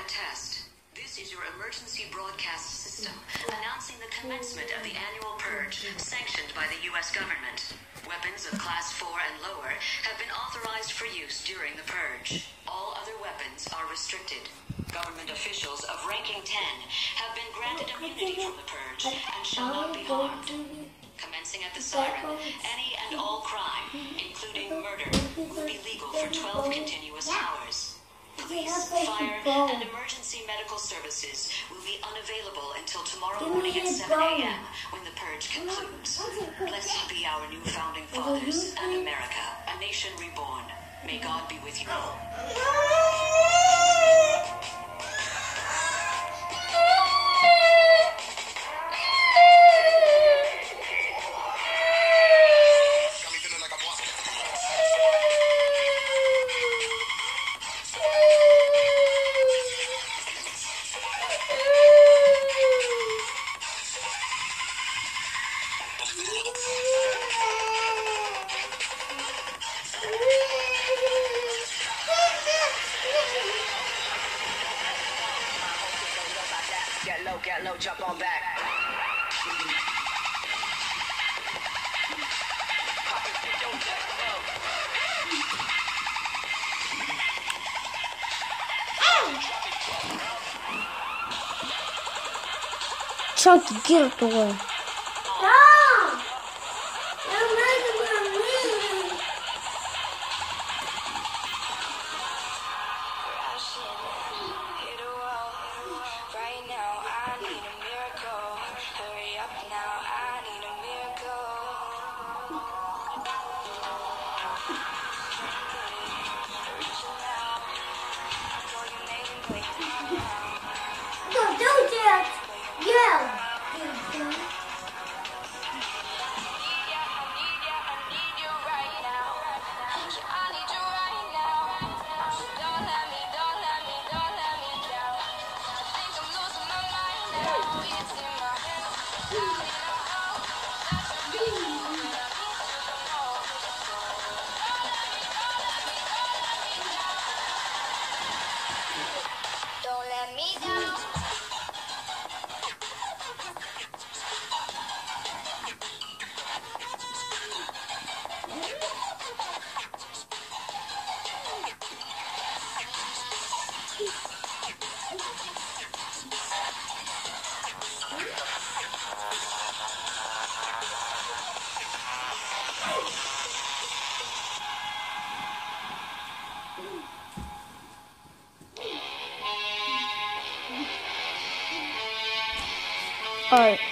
a test. This is your emergency broadcast system announcing the commencement of the annual purge sanctioned by the U.S. government. Weapons of Class 4 and lower have been authorized for use during the purge. All other weapons are restricted. Government officials of ranking 10 have been granted immunity from the purge and shall not be harmed. Commencing at the siren, any and all crime, including murder, will be legal for 12 continuous hours. Police, fire, and emergency medical services will be unavailable until tomorrow morning at 7 a.m. when the purge concludes. Blessed be our new founding fathers and America, a nation reborn. May God be with you all. Get low, jump on back. Chunky, get up the way. Don't let me down. Alright.